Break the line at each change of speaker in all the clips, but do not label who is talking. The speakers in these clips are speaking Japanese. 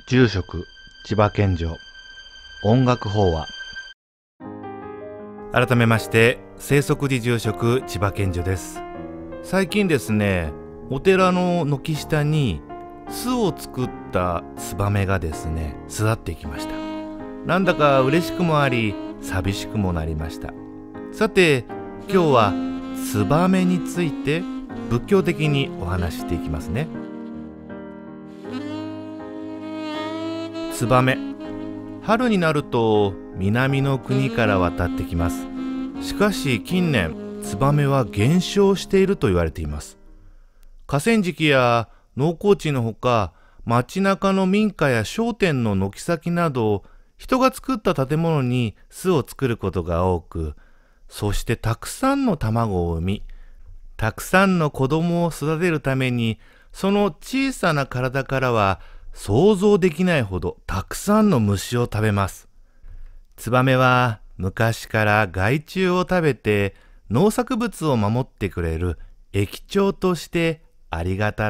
住職千葉健丈音楽法話。改めまして生息寺住職千葉健丈です。最近ですね、お寺の軒下に巣を作ったツバメがですね巣立っていきました。なんだか嬉しくもあり寂しくもなりました。さて今日はツバメについて仏教的にお話ししていきますね。ツバメ、春になると南の国から渡ってきます。しかし近年ツバメは減少していると言われています。河川敷や農耕地のほか、街中の民家や商店の軒先など人が作った建物に巣を作ることが多く、そしてたくさんの卵を産み、たくさんの子供を育てるために、その小さな体からは想像できないほどたくさんの虫を食べます。ツバメは昔から害虫を食べて農作物を守ってくれる益鳥としてありがた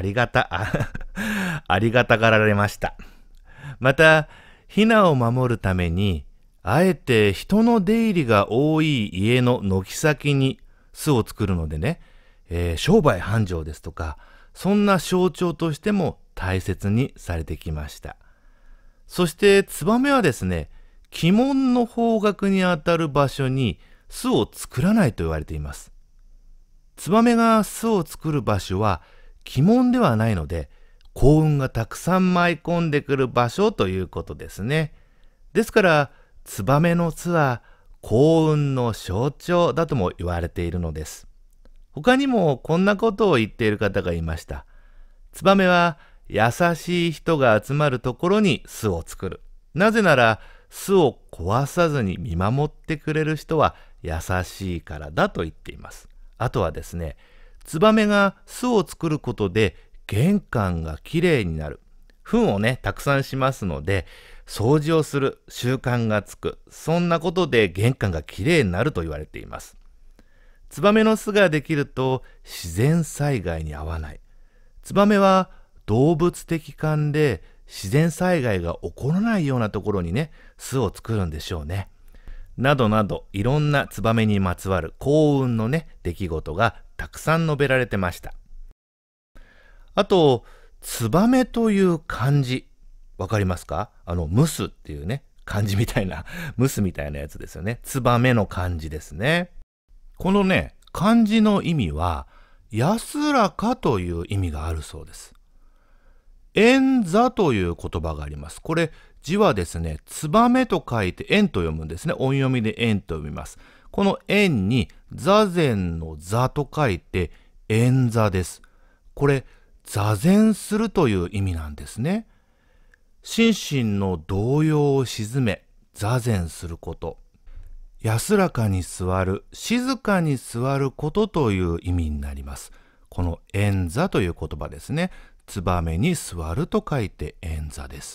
がられました。また、ヒナを守るために、あえて人の出入りが多い家の軒先に巣を作るのでね、商売繁盛ですとか、そんな象徴としても大切にされてきました。そしてツバメはですね、鬼門の方角にあたる場所に巣を作らないと言われています。ツバメが巣を作る場所は鬼門ではないので、幸運がたくさん舞い込んでくる場所ということですね。ですからツバメの巣は幸運の象徴だとも言われているのです。他にもこんなことを言っている方がいました。ツバメは優しい人が集まるところに巣を作る。なぜなら巣を壊さずに見守ってくれる人は優しいからだと言っています。あとはですね、ツバメが巣を作ることで玄関がきれいになる。糞をね、たくさんしますので、掃除をする習慣がつく。そんなことで玄関がきれいになると言われています。ツバメの巣ができると自然災害に遭わない。ツバメは動物的勘で自然災害が起こらないようなところにね、巣を作るんでしょうね。などなど、いろんなツバメにまつわる幸運のね、出来事がたくさん述べられてました。あと、ツバメという漢字、わかりますか？ムスっていうね、漢字みたいな、ムスみたいなやつですよね。ツバメの漢字ですね。このね、漢字の意味は、安らかという意味があるそうです。円座という言葉があります。これ、字はですね、ツバメと書いて円と読むんですね。音読みで円と読みます。この円に座禅の座と書いて円座です。これ、座禅するという意味なんですね。心身の動揺を鎮め、座禅すること。安らかに座る、静かに座ることという意味になります。この円座という言葉ですね。ツバメに座ると書いて円座です。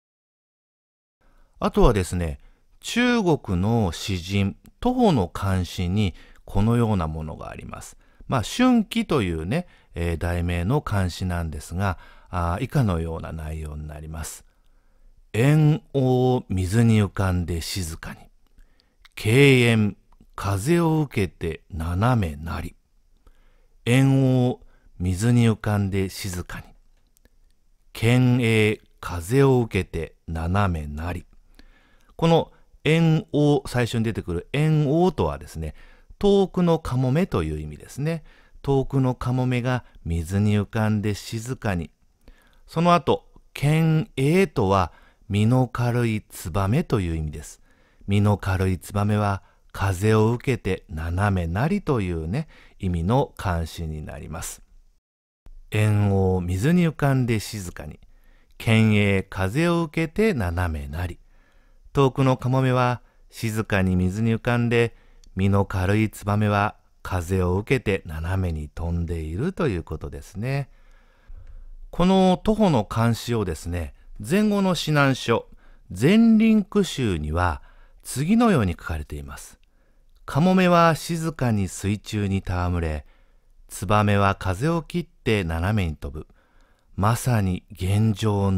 あとはですね、中国の詩人、徒歩の漢詩にこのようなものがあります。春季というね、題名の漢詩なんですが、以下のような内容になります。円を水に浮かんで静かに。敬遠、風を受けて斜めなり。円を水に浮かんで静かに。剣影、風を受けて斜めなり。この円王、最初に出てくる円王とはですね、遠くのカモメという意味ですね。遠くのカモメが水に浮かんで静かに。その後、剣影とは身の軽いツバメという意味です。身の軽いツバメは風を受けて斜めなりというね、意味の漢詩になります。円を水に浮かんで静かに。剣影、風を受けて斜めなり。遠くのカモメは静かに水に浮かんで、身の軽いツバメは風を受けて斜めに飛んでいるということですね。この徒歩の漢詩をですね、前後の指南書、前輪句集には次のように書かれています。カモメは静かに水中に戯れ、ツバメは風を切って斜めに飛ぶ。まさに現状の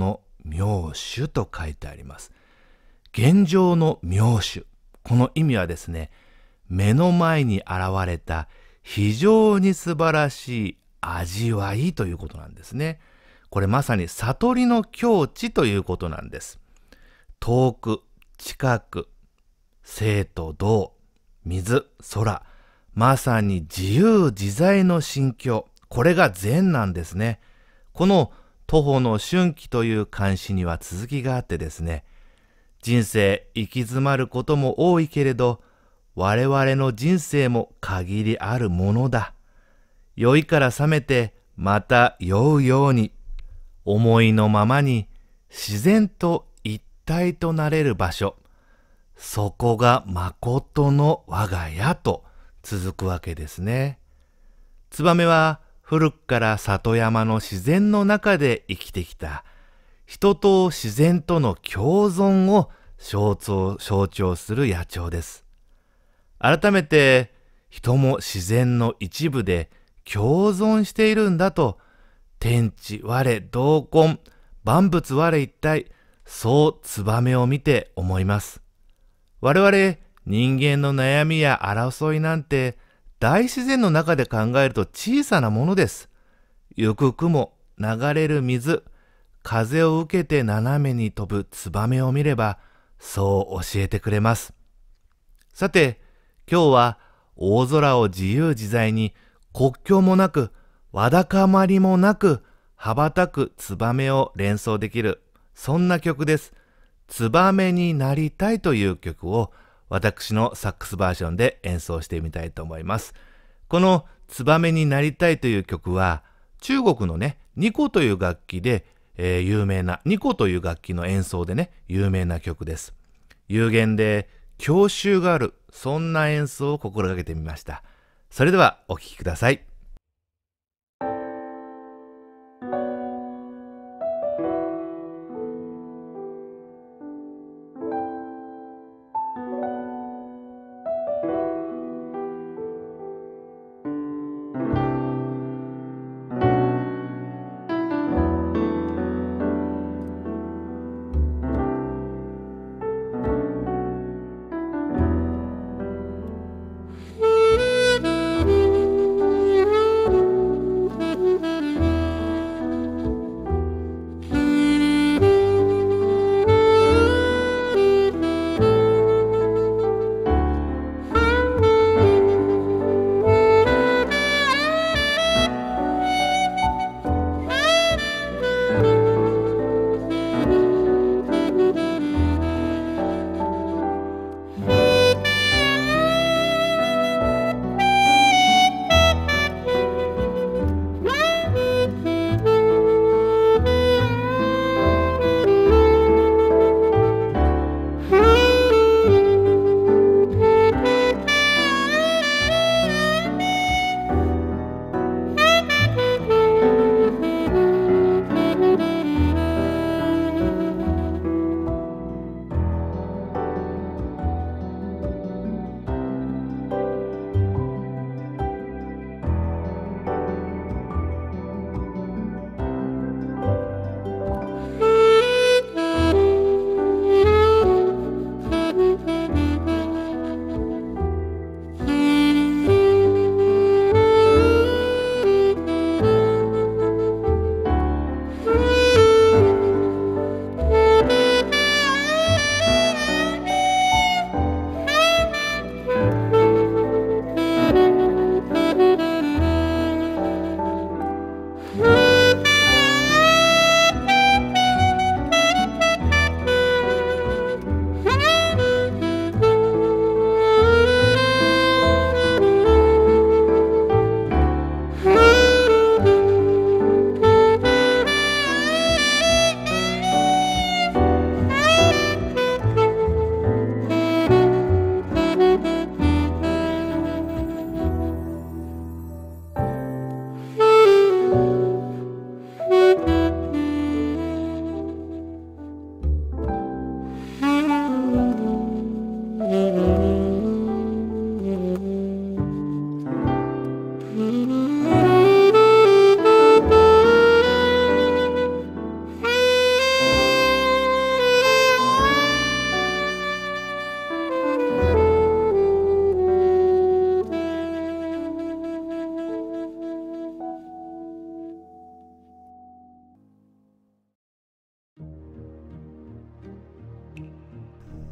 妙手と書いてあります。現状の妙手。この意味はですね、目の前に現れた非常に素晴らしい味わいということなんですね。これまさに悟りの境地ということなんです。遠く、近く、生と動、水、空、まさに自由自在の心境。これが禅なんですね。この徒歩の春季という漢詩には続きがあってですね、人生行き詰まることも多いけれど、我々の人生も限りあるものだ。酔いから覚めてまた酔うように、思いのままに自然と一体となれる場所。そこが誠の我が家と続くわけですね。ツバメは古くから里山の自然の中で生きてきた人と自然との共存を象徴する野鳥です。改めて人も自然の一部で共存しているんだと、天地我同根、万物我一体、そうツバメを見て思います。我々人間の悩みや争いなんて大自然の中で考えると小さなものです。ゆく雲、流れる水、風を受けて斜めに飛ぶツバメを見ればそう教えてくれます。さて、今日は大空を自由自在に国境もなくわだかまりもなく羽ばたくツバメを連想できる、そんな曲です。ツバメになりたいという曲を私のサックスバージョンで演奏してみたいと思います。このツバメになりたいという曲は中国のね、二胡という楽器で、有名な、二胡という楽器の演奏でね、有名な曲です。幽玄で郷愁がある、そんな演奏を心がけてみました。それではお聴きください。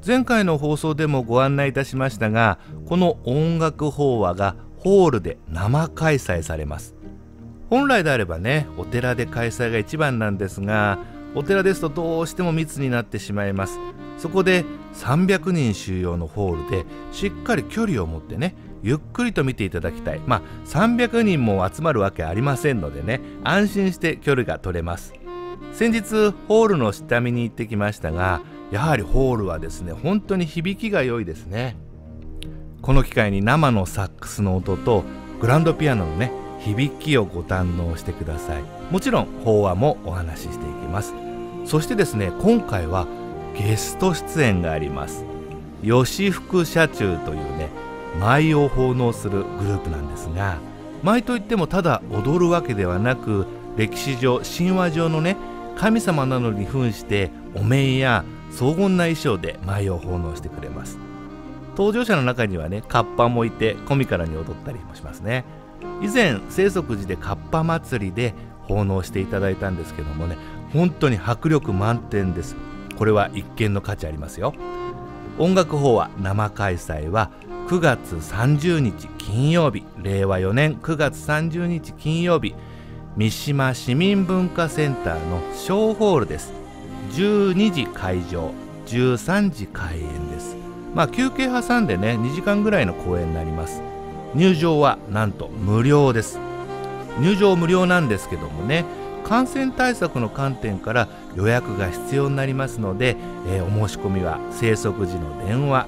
前回の放送でもご案内いたしましたが、この音楽法話がホールで生開催されます。本来であればね、お寺で開催が一番なんですが、お寺ですとどうしても密になってしまいます。そこで300人収容のホールでしっかり距離を持ってね、ゆっくりと見ていただきたい。300人も集まるわけありませんのでね、安心して距離が取れます。先日ホールの下見に行ってきましたが、やはりホールはですね、本当に響きが良いですね。この機会に生のサックスの音とグランドピアノのね、響きをご堪能してください。もちろん法話もお話ししていきます。そしてですね、今回はゲスト出演があります。吉福社中というね、舞を奉納するグループなんですが、舞といってもただ踊るわけではなく、歴史上神話上のね、神様などに扮してお面や荘厳な衣装で舞を奉納してくれます。登場者の中にはね、カッパもいてコミカルに踊ったりもしますね。以前清則寺でカッパ祭りで奉納していただいたんですけどもね、本当に迫力満点です。これは一見の価値ありますよ。音楽法話生開催は9月30日金曜日、令和4年9月30日金曜日、三島市民文化センターの小ホールです。12時開場、13時開演です。休憩挟んでね、2時間ぐらいの公演になります。入場はなんと無料です。入場無料なんですけどもね、感染対策の観点から予約が必要になりますので、お申し込みは清則寺の電話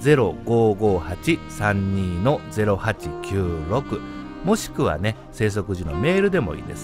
055832-0896 もしくはね、清則寺のメールでもいいです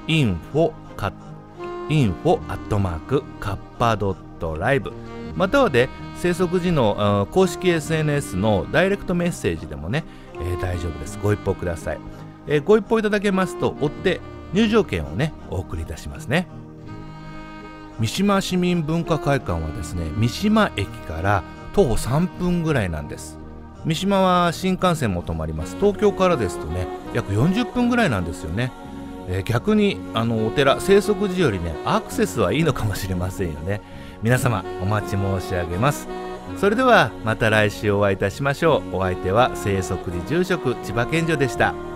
。info@kappa.live またはで清則寺の公式 SNS のダイレクトメッセージでもね、大丈夫です。ご一報ください。ご一報いただけますと追って入場券をね、お送りいたしますね。三島市民文化会館はですね、三島駅から徒歩3分ぐらいなんです。三島は新幹線も止まります。東京からですとね、約40分ぐらいなんですよね。逆にお寺清則寺よりね、アクセスはいいのかもしれませんよね。皆様お待ち申し上げます。それではまた来週お会いいたしましょう。お相手は清則寺住職千葉健女でした。